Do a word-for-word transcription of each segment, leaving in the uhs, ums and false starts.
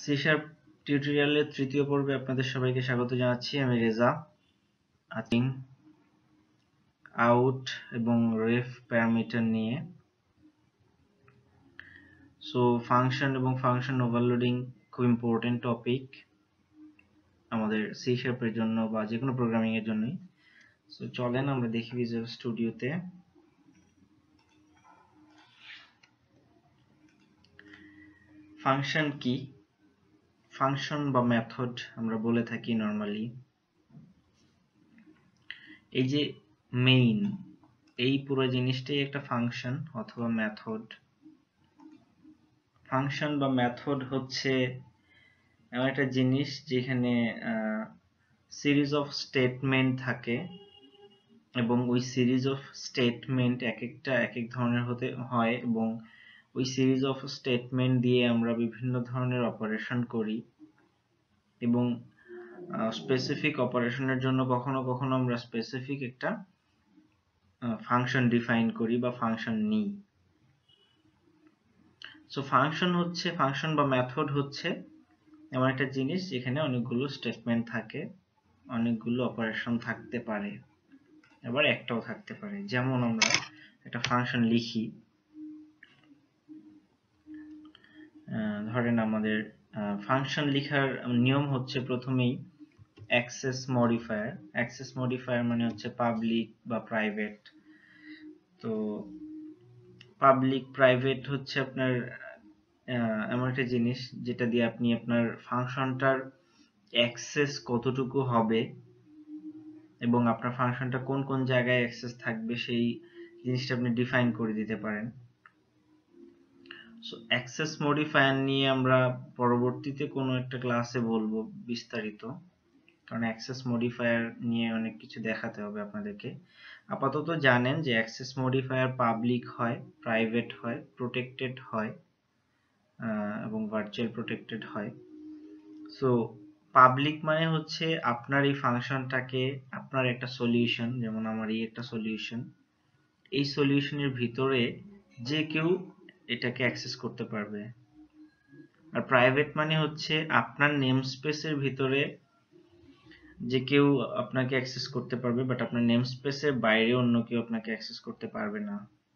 C sharp টিউটোরিয়ালের তৃতীয় পর্বে আপনাদের সবাইকে স্বাগত জানাচ্ছি। আমি রেজা। আতিং আউট এবং রেফ প্যারামিটার নিয়ে। সো ফাংশন এবং ফাংশন ওভারলোডিং খুব ইম্পর্টেন্ট টপিক আমাদের সি শার্পের জন্য বা যে কোনো প্রোগ্রামিং এর জন্যই। সো চলেন আমরা দেখি ভিজুয়াল স্টুডিওতে। ফাংশন কি? ফাংশন বা মেথড আমরা বলে থাকি নরমালি। এই যে মেইন, এই পুরো জিনিসটাই একটা ফাংশন অথবা মেথড। ফাংশন বা মেথড হচ্ছে এমন একটা জিনিস যেখানে সিরিজ অফ স্টেটমেন্ট থাকে এবং ওই সিরিজ অফ স্টেটমেন্ট এক একটা এক এক ধরনের হতে হয় এবং ওই সিরিজ অফ স্টেটমেন্ট দিয়ে আমরা বিভিন্ন ধরনের অপারেশন করি এবং স্পেসিফিক অপারেশনের জন্য কখনো কখনো আমরা স্পেসিফিক একটা ফাংশন ডিফাইন করি বা ফাংশন নিই। সো ফাংশন হচ্ছে ফাংশন বা মেথড হচ্ছে এমন একটা জিনিস যেখানে অনেকগুলো স্টেটমেন্ট থাকে, অনেকগুলো অপারেশন থাকতে পারে, আবার একটাও থাকতে পারে। যেমন আমরা একটা ফাংশন লিখি, ধরেন আমাদের ফাংশন লেখার নিয়ম হচ্ছে প্রথমেই অ্যাক্সেস মডিফায়ার। অ্যাক্সেস মডিফায়ার মানে হচ্ছে পাবলিক বা প্রাইভেট। তো পাবলিক প্রাইভেট হচ্ছে আপনার এমন একটা জিনিস যেটা দিয়ে আপনি আপনার ফাংশনটার অ্যাক্সেস কতটুকু হবে এবং আপনার ফাংশনটা কোন কোন জায়গায় অ্যাক্সেস থাকবে সেই জিনিসটা আপনি ডিফাইন করে দিতে পারেন। সো অ্যাক্সেস মডিফায়ার নিয়ে আমরা পরবর্তীতে কোনো একটা ক্লাসে বলবো বিস্তারিত, কারণ অ্যাক্সেস মডিফায়ার নিয়ে অনেক কিছু দেখাতে হবে আপনাদেরকে। আপাতত জানেন যে অ্যাক্সেস মডিফায়ার পাবলিক হয়, প্রাইভেট হয়, প্রোটেক্টেড হয় এবং ভার্চুয়াল প্রোটেক্টেড হয়। সো পাবলিক মানে হচ্ছে আপনার এই ফাংশনটাকে, আপনার একটা সলিউশন, যেমন আমার এই একটা সলিউশন, এই সলিউশনের ভিতরে যে কেউ এটাকে অ্যাক্সেস করতে পারবে। আর প্রাইভেট মানে হচ্ছে আপনার নেম স্পেসের ভিতরে যে কেউ আপনাকে অ্যাক্সেস করতে পারবে, বাট আপনার নেম স্পেসের বাইরে অন্য কেউ আপনাকে অ্যাক্সেস করতে পারবে না।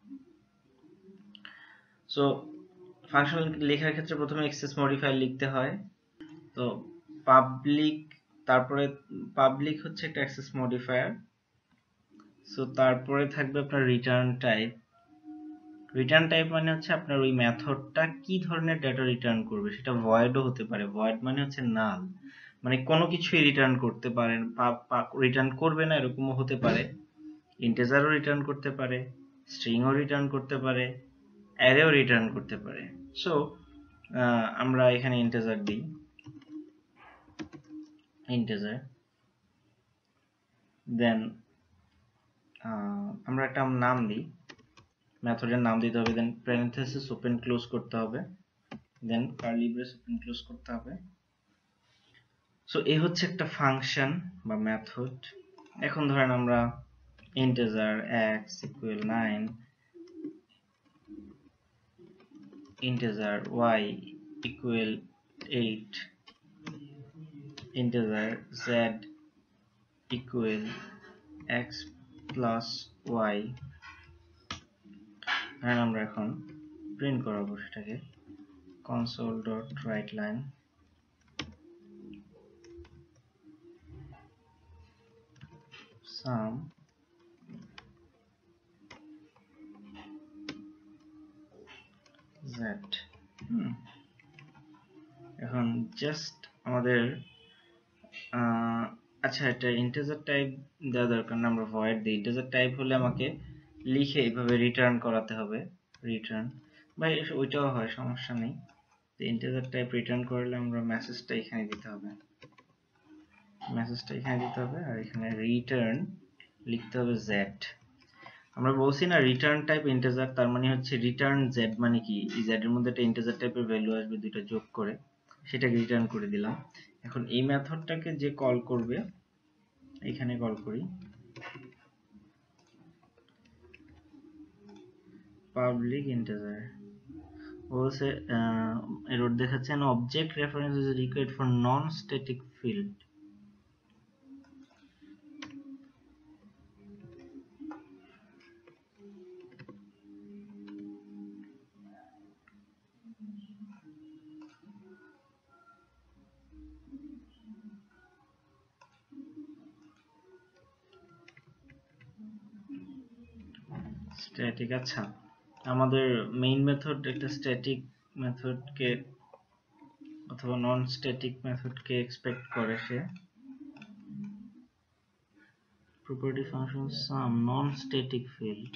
সো ফাংশন লেখার ক্ষেত্রে প্রথমে অ্যাক্সেস মডিফায়ার লিখতে হয়। তো পাবলিক, তারপরে পাবলিক হচ্ছে একটা অ্যাক্সেস মডিফায়ার। সো তারপরে থাকবে আপনার রিটার্ন টাইপ। রিটার্ন টাইপ মানে হচ্ছে আপনার ওই মেথডটা কি ধরনের ডেটা রিটার্ন করবে, সেটা ভয়েডও হতে পারে। ভয়েড মানে হচ্ছে নাল, মানে কোনো কিছুই রিটার্ন করতে পারেন, রিটার্ন করবে না এরকমও হতে পারে। ইন্টিজারও রিটার্ন করতে পারে, স্ট্রিংও রিটার্ন করতে পারে, অ্যারেও রিটার্ন করতে পারে। সো আমরা এখানে ইন্টিজার দিই, ইন্টিজার। দেন আমরা একটা নাম দিই, মেথডের নাম দিতে হবে, দেন প্যারেনথেসিস ওপেন ক্লোজ করতে হবে, then curly brace open close করতে হবে। সো এই হচ্ছে একটা ফাংশন বা মেথড। এখন ধরেন আমরা integer x equal nine, integer y equal eight, integer z equal x plus y। আর আমরা এখন প্রিন্ট করাবো সেটাকে, console dot write line sum z। এখন জাস্ট আমাদের আচ্ছা এটা ইন্টিজার টাইপ দেওয়া দরকার না, আমরা ভয়েড দিই। ইন্টিজার টাইপ হলে আমাকে লিখে এইভাবে রিটার্ন করাতে হবে, রিটার্ন বা ওইটাও হয়, সমস্যা নেই। ইন্টিজার টাইপ রিটার্ন করলে আমরা মেসেজটা এখানে দিতে হবে, মেসেজটা এখানে দিতে হবে আর এখানে রিটার্ন লিখতে হবে জেড। আমরা বলছি না রিটার্ন টাইপ ইন্টিজার, তার মানে হচ্ছে রিটার্ন জেড মানে কি, এই জেড এর মধ্যে একটা ইন্টিজার টাইপের ভ্যালু আসবে দুইটা যোগ করে, সেটাকে রিটার্ন করে দিলাম। এখন এই মেথডটাকে যে কল করবে, এখানে কল করি পাবলিক ইন্টিজার। বলছে এরর দেখাচ্ছে an object reference is required for non static field. Static, আচ্ছা আমাদের মেইন মেথড একটা স্ট্যাটিক মেথডকে অথবা নন স্ট্যাটিক মেথডকে এক্সপেক্ট করে সে property function sum non static field,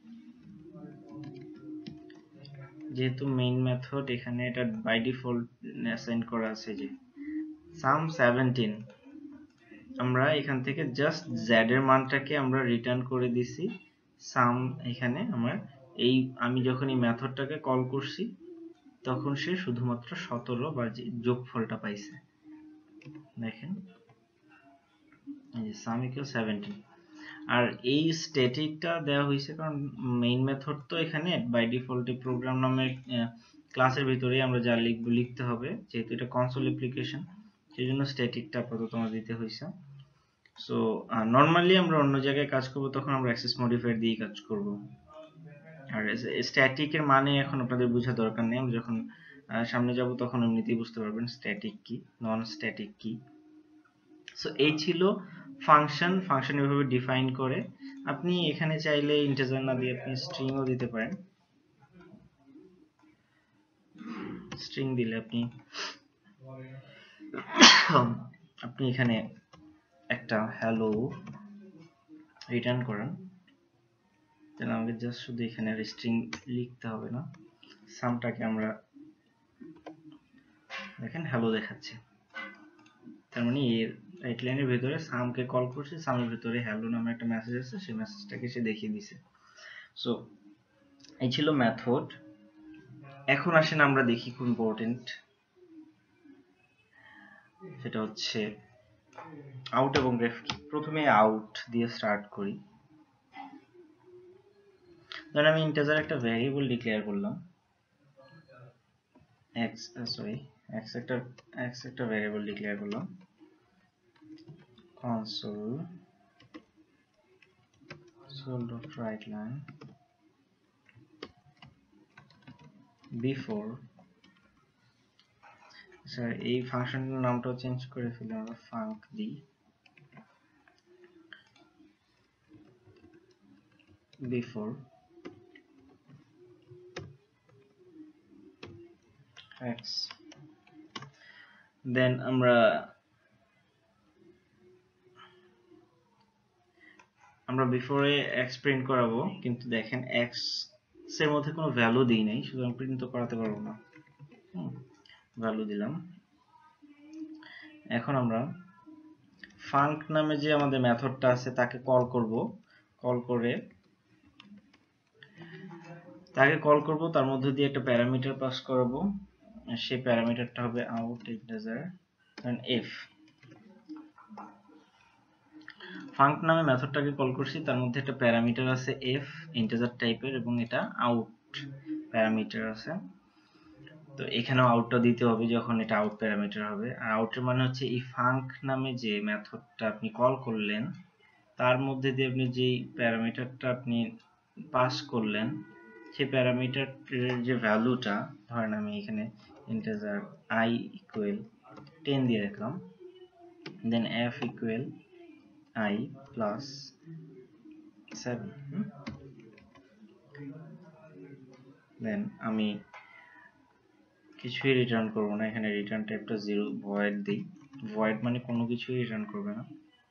যেহেতু মেইন মেথড এখানে এটা বাই ডিফল্ট অ্যাসাইন করা আছে যে sum seventeen, আমরা এখান থেকে জাস্ট z এর মানটাকে আমরা রিটার্ন করে দিছি সাম, এখানে আমরা এই আমি যখন এই মেথডটাকে কল করছি তখন সে শুধুমাত্র সতেরো বা যোগফলটা পাইছে। দেখেন এই যে সাম ইকুয়াল সেভেন্টিন, আর এই স্ট্যাটিকটা দেওয়া হয়েছে কারণ মেইন মেথড তো এখানে বাই ডিফল্ট প্রোগ্রাম নামের ক্লাসের ভিতরেই আমরা যা লিখব লিখতে হবে, যেহেতু এটা কনসোল অ্যাপ্লিকেশন সেই জন্য স্ট্যাটিকটা আপাতত আমাদের দিতে হয়েছে। সো নর্মালি আমরা অন্য জায়গায় কাজ করব তখন আমরা অ্যাক্সেস মডিফায়ার দিয়ে কাজ করব, আর স্ট্যাটিকের মানে এখন আপনাদের বোঝা দরকার নেই, আমরা যখন সামনে যাব তখন এমনিতেই বুঝতে পারবেন স্ট্যাটিক কি নন স্ট্যাটিক কি। সো এই ছিল ফাংশন, ফাংশন এভাবে ডিফাইন করে। আপনি এখানে চাইলে ইন্টিজার না দিয়ে আপনি স্ট্রিংও দিতে পারেন, স্ট্রিং দিলে আপনি আপনি এখানে একটা হ্যালো রিটার্ন করেন, তাহলে আমাকে জাস্ট শুধু এখানে আর স্ট্রিং লিখতে হবে না, সামটাকে আমরা দেখেন হ্যালো দেখাচ্ছে, তার মানে এর রাইট লাইনের ভিতরে সামকে কল করছে, সামের ভিতরে হ্যালো নামে একটা মেসেজ আছে, সেই মেসেজটাকে সে দেখিয়ে দিছে। সো এই ছিল মেথড। এখন আসেন আমরা দেখি খুব ইম্পর্টেন্ট, সেটা হচ্ছে আউট এবং রেফ কি। প্রথমে আউট দিয়ে স্টার্ট করি। ধরেন আমি ইন্টিজার একটা ভ্যারিয়েবল ডিক্লেয়ার করলাম, x সরি x একটা x একটা ভ্যারিয়েবল ডিক্লেয়ার করলাম, console console.writeline before, স্যার এই ফাংশনের নামটাও চেঞ্জ করে ফেলি আমরা, ফাঙ্ক দিই, before x, দেন আমরা আমরা বিফোরে x প্রিন্ট করাবো, কিন্তু দেখেন x এর মধ্যে কোনো ভ্যালু দিই নাই, সুতরাং প্রিন্ট তো করাতে পারবো না, ভ্যালু দিলাম। এখন আমরা ফাঙ্ক নামে যে আমাদের মেথডটা আছে তাকে কল করব, কল করে তাকে কল করব তার মধ্যে দিয়ে একটা প্যারামিটার পাস করাবো, সেই প্যারামিটারটা হবে out integer and F. Func নামে মেথডটাকে কল করছি, তার মধ্যে একটা প্যারামিটার আছে এফ ইন্টিজার টাইপের, এবং এটা আউট প্যারামিটার আছে, তো এখানেও আউটটা দিতে হবে যখন এটা আউট প্যারামিটার হবে। আর আউটের মানে হচ্ছে এই ফাঙ্ক নামে যে মেথডটা আপনি কল করলেন তার মধ্যে দিয়ে আপনি যেই প্যারামিটারটা আপনি পাস করলেন সেই প্যারামিটারের যে ভ্যালুটা, ধরেন আমি এখানে ইন্টিজার i ইকুয়াল টেন দিয়ে রাখলাম, then f equal i plus seven, then আমি কিছুই রিটার্ন করব না, এখানে রিটার্ন টাইপটা জিরো, ভয়েড দিই, ভয়েড মানে কোনো কিছুই রিটার্ন করবে না।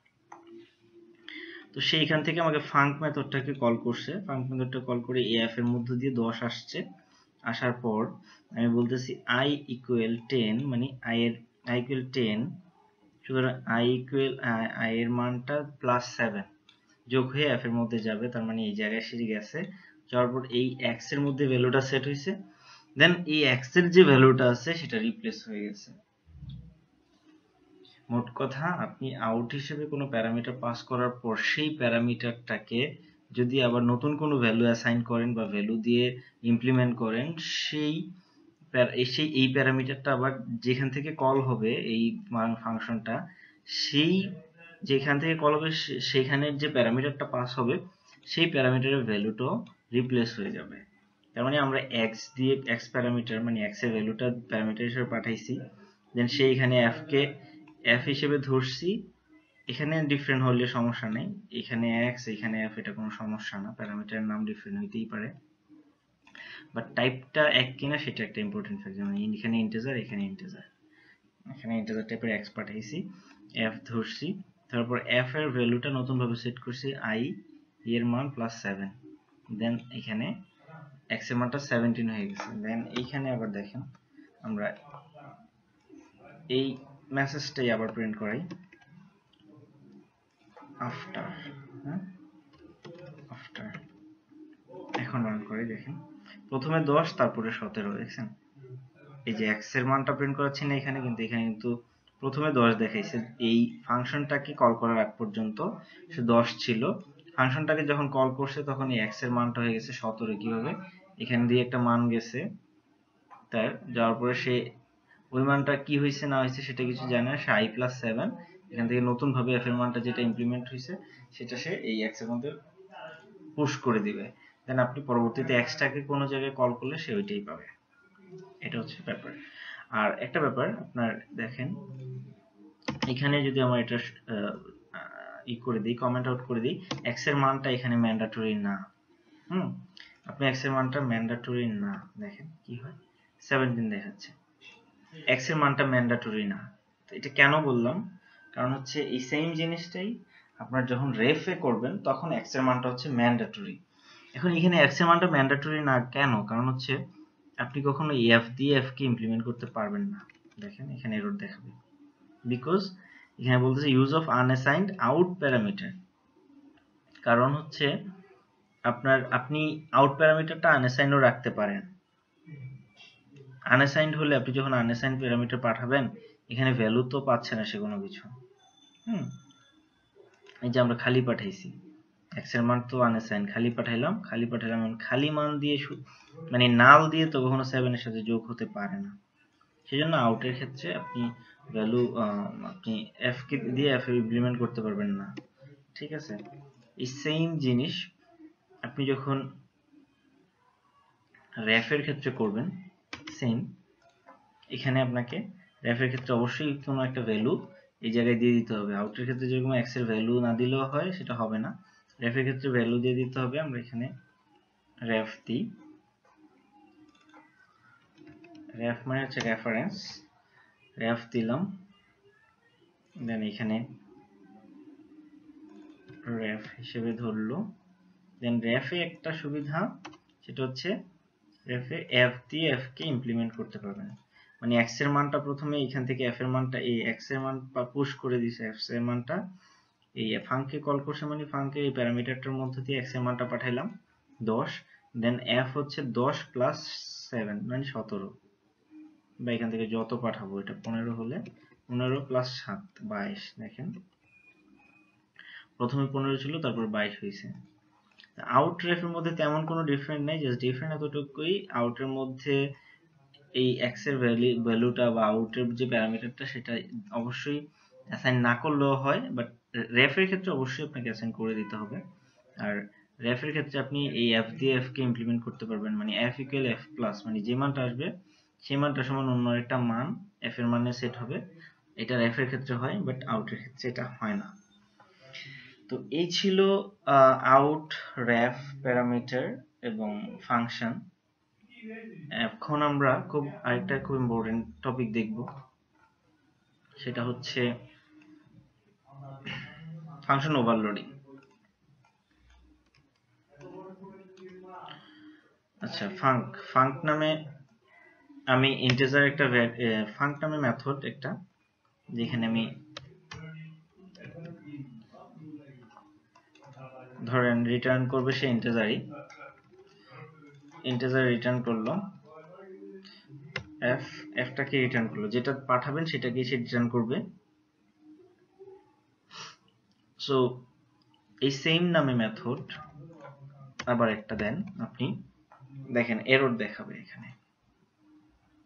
তো সেইখান থেকে আমাকে ফাঙ্ক মেথডটাকে কল করছে, ফাঙ্ক মেথডটা কল করে এফ এর মধ্যে দিয়ে দশ আসছে, আসার পর আমি বলতেছি i ইকুয়াল টেন, মানে i এর i ইকুয়াল টেন, সুতরাং i ইকুয়াল i এর মানটা প্লাস সেভেন যোগ হয়ে f এর মধ্যে যাবে, তার মানে এই জায়গায় এসে গেছে, যাওয়ার পর এই x এর মধ্যে ভ্যালুটা সেট হয়েছে, দেন এই x এর যে ভ্যালুটা আছে সেটা রিপ্লেস হয়ে গেছে। মোট কথা আপনি আউট হিসেবে কোনো প্যারামিটার পাস করার পর সেই প্যারামিটারটাকে যদি আবার নতুন কোনো ভ্যালু অ্যাসাইন করেন বা ভ্যালু দিয়ে ইমপ্লিমেন্ট করেন, সেই সেই এই প্যারামিটারটা আবার যেখান থেকে কল হবে এই ফাংশনটা, সেই যেখান থেকে কল হবে সেখানের যে প্যারামিটারটা পাস হবে সেই প্যারামিটারের ভ্যালুটাও রিপ্লেস হয়ে যাবে। তার মানে আমরা এক্স দিয়ে এক্স প্যারামিটার মানে এক্স এর ভ্যালুটা প্যারামিটার হিসেবে পাঠাইছি, দেন সেইখানে এফ কে এফ হিসেবে ধরছি। এখানে ডিফারেন্ট হলে সমস্যা নেই, এখানে এক্স এখানে এফ, এটা কোনো সমস্যা না, প্যারামিটারের নাম ডিফারেন্ট হইতেই পারে, বাট টাইপটা এক কিনা সেটা একটা ইম্পর্টেন্ট ফ্যাক্টর। মানে এখানে ইন্টিজার এখানে ইন্টিজার, এখানে ইন্টিজার টাইপের এক্স পাঠাইছি, এফ ধরছি, তারপর এফ এর ভ্যালুটা নতুন ভাবে সেট করছি আই এর মান প্লাস সেভেন, দেন এখানে এক্স এর মানটা সেভেন্টিন হয়ে গেছে। দেন এইখানে আবার দেখেন আমরা এই মেসেজটাই আবার প্রিন্ট করাই আফটার, হ্যাঁ আফটার। এখন রান করে দেখেন প্রথমে দশ তারপরে সতেরো, দেখছেন এই যে এক্স এর মানটা প্রিন্ট করাচ্ছি না এখানে, কিন্তু এখানে কিন্তু প্রথমে দশ দেখাইছে। এই ফাংশনটাকে কল করার আগ পর্যন্ত সে দশ ছিল, ফাংশনটাকে যখন কল করছে তখন এই এক্স এর মানটা হয়ে গেছে সতেরো। কিভাবে? এখান দিয়ে একটা মান গেছে তার, যাওয়ার পরে সে ওই মানটা কি হয়েছে না হয়েছে সেটা কিছু জানে না, সে আই প্লাস সেভেন এখান থেকে নতুন ভাবে এফ এর মানটা যেটা ইমপ্লিমেন্ট হয়েছে সেটা সে এই এক্স এর মধ্যে পুশ করে দিবে। দেন আপনি পরবর্তীতে এক্সটাকে কোনো জায়গায় কল করলে সে ওইটাই পাবে। এটা হচ্ছে ব্যাপার। আর একটা ব্যাপার আপনার দেখেন, এখানে যদি আমরা এটা ই করে দিই, কমেন্ট আউট করে দিই, এক্স এর মানটা এখানে ম্যান্ডেটরি না। হুম, আপনি এক্স এর মানটা ম্যান্ডেটরি না, দেখেন কি হয় সেভেন্টিন দেখাচ্ছে, এক্স এর মানটা ম্যান্ডেটরি না। তো এটা কেন বললাম, কারণ হচ্ছে এই সেম জিনিসটাই আপনার যখন রেফে করবেন তখন এক্স এর মানটা হচ্ছে ম্যান্ডেটরি। এখন এখানে এক্স এর মানটা ম্যান্ডেটরি না কেন, কারণ হচ্ছে আপনি কখনো এফ দিয়ে এফ কে ইমপ্লিমেন্ট করতে পারবেন না। দেখেন এখানে এরর দেখাবে, বিকজ এখানে বলতেছে use of unassigned out parameter. কারণ হচ্ছে আপনার আপনি আউট প্যারামিটারটা আনঅ্যাসাইন্ডও রাখতে পারেন। আনঅ্যাসাইন্ড হলে আপনি যখন আনঅ্যাসাইন্ড প্যারামিটার পাঠাবেন এখানে ভ্যালু তো পাচ্ছে না সে কোনো কিছু। হুম, এই যে আমরা খালি পাঠাইছি, এক্স এর মান তো আনঅ্যাসাইন্ড, খালি পাঠাইলাম খালি পাঠাইলাম খালি মান দিয়ে মানে নাল দিয়ে তো কখনো সেভেন এর সাথে যোগ হতে পারে না। সেজন্য আউটের ক্ষেত্রে আপনি ভ্যালু আপনি এফ কে দিয়ে এফ ইমপ্লিমেন্ট করতে পারবেন না। ঠিক আছে, এই সেম জিনিস আপনি যখন রেফের ক্ষেত্রে করবেন সেম, এখানে আপনাকে রেফের ক্ষেত্রে অবশ্যই কোনো একটা ভ্যালু এই জায়গায় দিয়ে দিতে হবে। আউটের ক্ষেত্রে যেরকম এক্স এর ভ্যালু না দিলেও হয়, সেটা হবে না, রেফের ক্ষেত্রে ভ্যালু দিয়ে দিতে হবে। আমরা এখানে রেফ দিই, রেফ মানে হচ্ছে রেফারেন্স, রেফ দিলাম, দেন এখানে রেফ হিসেবে ধরলো। দেন রেফে একটা সুবিধা সেটা হচ্ছে রেফে এফ দিয়ে এফ কে ইমপ্লিমেন্ট করতে পারবেন। মানে এক্স এর মানটা প্রথমে এখান থেকে এফ এর মানটা এই এক্স এর মান পুশ করে দিছে, এফ এর মানটা এই ফাংকে কল করছে, মানে ফাংকে এই প্যারামিটারটার মধ্যে দিয়ে এক্স এর মানটা পাঠাইলাম দশ, দেন এফ হচ্ছে দশ প্লাস সেভেন মানে সতেরো, বা এখান থেকে যত পাঠাবো, এটা পনেরো হলে পনেরো প্লাস সাত বাইশ। দেখেন প্রথমে পনেরো ছিল তারপর বাইশ হয়েছে। আউট রেফের মধ্যে তেমন কোনো ডিফারেন্ট নেই, জাস্ট ডিফারেন্ট এতটুকুই, আউটের মধ্যে এই এক্স এর ভ্যালু ভ্যালুটা বা আউটের যে প্যারামিটারটা সেটা অবশ্যই অ্যাসাইন না করলেও হয়, বাট রেফের ক্ষেত্রে অবশ্যই আপনাকে অ্যাসাইন করে দিতে হবে। আর রেফের ক্ষেত্রে আপনি এই এফ দিয়ে এফ কে ইমপ্লিমেন্ট করতে পারবেন, মানে এফ ইকুয়াল এফ প্লাস, মানে যে মানটা আসবে সেই মানটা সমান অন্য একটা মান এফ এর মানে সেট হবে। এটা রেফের ক্ষেত্রে হয়, বাট আউটের ক্ষেত্রে এটা হয় না। তো এই ছিল আউট, রেফ, প্যারামিটার এবং ফাংশন। এখন আমরা খুব আরেকটা খুব ইম্পর্টেন্ট টপিক দেখব, সেটা হচ্ছে ফাংশন ওভারলোডিং। আচ্ছা, ফাঙ্ক ফাঙ্ক নামে আমি ইন্টিজার একটা ফাঙ্ক নামে মেথড একটা, যেখানে আমি ধরেন রিটার্ন করবে সে ইন্টিজারই, ইন্টিজার রিটার্ন করলো এফ, এফটাকে রিটার্ন করলো, যেটা পাঠাবেন সেটাকে সে রিটার্ন করবে। সো এই সেম নামে মেথড আবার একটা দেন আপনি, দেখেন এরর দেখাবে এখানে,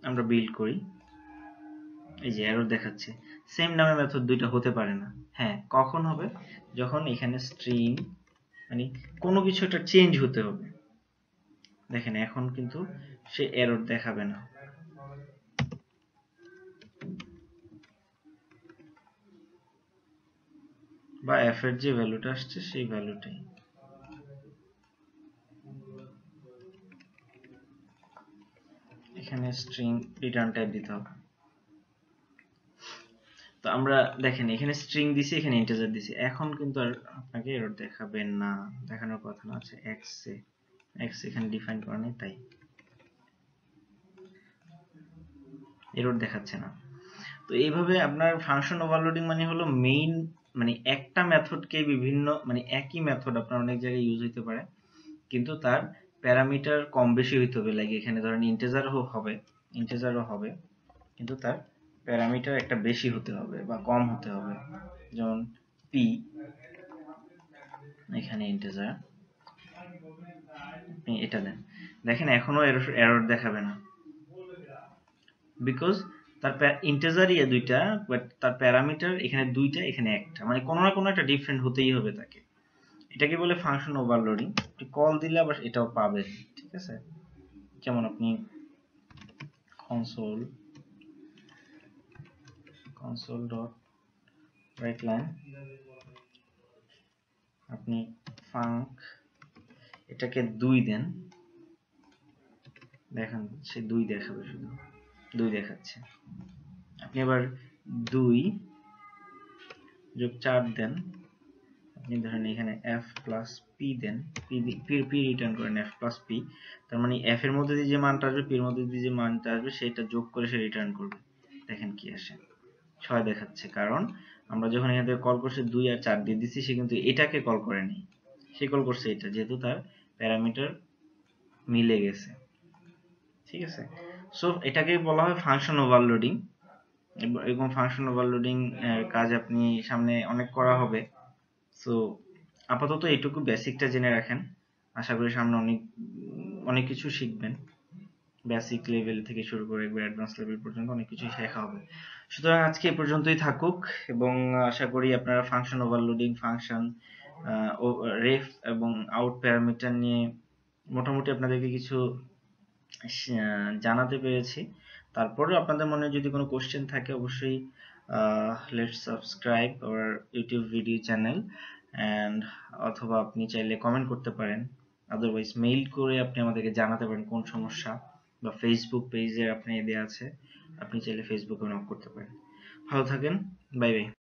আমরা বিল্ড করি, এই যে এরর দেখাচ্ছে সেম নামে মেথড দুইটা হতে পারে না। হ্যাঁ, কখন হবে? যখন এখানে স্ট্রিং মানে কোনো কিছু একটা চেঞ্জ হতে হবে। দেখেন এখন কিন্তু সে এরর দেখাবে না। বা এফ এর যে ভ্যালুটা আসছে সেই ভ্যালুটাই। এখানে স্ট্রিং রিটার্ন টাইপ দিতে হবে। তো আমরা দেখেন এখানে স্ট্রিং দিছি, এখানে ইন্টিজার দিছি, এখন কিন্তু আর আপনাকে এরর দেখাবেন না, দেখানোর কথা না। আছে এক্স এ এক্স এখানে ডিফাইন করা নেই, তাই এরর দেখাচ্ছে না। তো এইভাবে আপনার ফাংশন ওভারলোডিং মানে হলো মেইন মানে একটা মেথডকে বিভিন্ন মানে একই মেথড আপনার অনেক জায়গায় ইউজ হইতে পারে, কিন্তু তার প্যারামিটার কম বেশি হইতে হবে। লাগে এখানে ধরেন ইন্টিজারও হবে ইন্টিজারও হবে কিন্তু তার প্যারামিটার একটা বেশি হতে হবে বা কম হতে হবে। যেমন পি এখানে ইন্টিজার, আপনি এটা দেন, দেখেন এখনো এরর দেখাবে না, বিকজ তার ইন্টিজারই দুইটা, বাট তার প্যারামিটার এখানে দুইটা এখানে একটা, মানে কোনো না কোনো একটা ডিফারেন্ট হতেই হবে তাকে। এটাকে বলে ফাংশন ওভারলোডিং। আপনি কল দিলে আবার এটাও পাবেন, ঠিক আছে? যেমন আপনি console console dot write line, আপনি ফাঙ্ক এটাকে দুই দেন, দেখেন সে দুই দেখাবে, শুধু দুই দেখাচ্ছে। আপনি আবার দুই যোগ চার দেন, আপনি ধরেন এখানে f প্লাস পি দেন, পি পি রিটার্ন করেন f প্লাস পি, তার মানে f এর মধ্যে দিয়ে যে মানটা আসবে, p এর মধ্যে দিয়ে যে মানটা আসবে সেটা যোগ করে সে রিটার্ন করবে। দেখেন কি আসে, ছয় দেখাচ্ছে, কারণ আমরা যখন এখান থেকে কল করছি দুই আর চার দিয়ে দিচ্ছি, সে কিন্তু এটাকে কল করেনি, সে কল করছে এটা, যেহেতু তার প্যারামিটার মিলে গেছে। ঠিক আছে, সো এটাকে বলা হয় ফাংশন ওভারলোডিং। এরকম ফাংশন ওভারলোডিং কাজ আপনি সামনে অনেক করা হবে। সো আপাতত এইটুকু বেসিকটা জেনে রাখেন, আশা করি সামনে অনেক অনেক কিছু শিখবেন। বেসিক লেভেল থেকে শুরু করে একবার অ্যাডভান্স লেভেল পর্যন্ত অনেক কিছুই শেখা হবে। সুতরাং আজকে এই পর্যন্তই থাকুক, এবং আশা করি আপনারা ফাংশন ওভারলোডিং, ফাংশন রেফ এবং আউট প্যারামিটার নিয়ে মোটামুটি আপনাদেরকে কিছু জানাতে পেরেছি। তারপরেও আপনাদের মনে যদি কোনো কোশ্চেন থাকে, অবশ্যই let's subscribe our YouTube video channel, and অথবা আপনি চাইলে কমেন্ট করতে পারেন, আদারওয়াইজ মেইল করে আপনি আমাদেরকে জানাতে পারেন কোন সমস্যা, বা ফেসবুক পেজে আপনি দেওয়া আছে, আপনি চাইলে ফেসবুকে নক করতে পারেন। ভালো থাকেন, বাই বাই।